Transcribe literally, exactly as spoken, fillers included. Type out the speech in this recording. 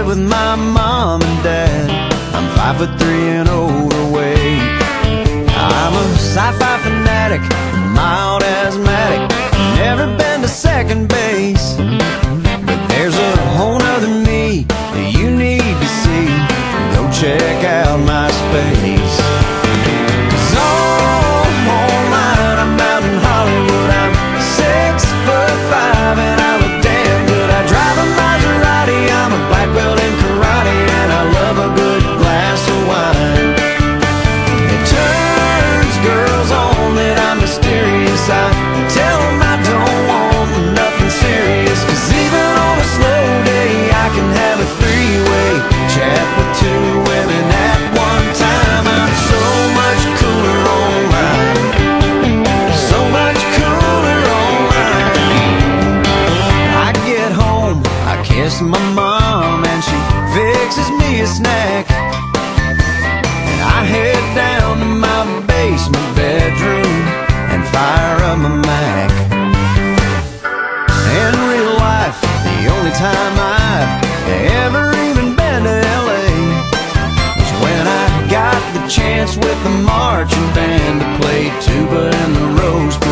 live with my mom and dad. I'm five foot three and overweight. I'm a sci-fi fanatic, mild asthmatic. Never been to second base, but there's a whole nother me that you need to see. Go check out my space. 'Cause all night I'm out in Hollywood. I'm six foot five and I look damn good. I drive a Maserati, I'm a black belt in karate, and I love a good glass of wine. It turns girls on that I'm mysterious. I tell them I don't want nothing serious, 'cause even on a slow day I can have a three-way chat with two women at one time. I'm so much cooler online, so much cooler online. I get home, I kiss my mom, and she fixes me a snack, and I head down to my basement bedroom and fire up my Mac. In real life, the only time I've ever even been to L A was when I got the chance with the marching band to play tuba in the Rose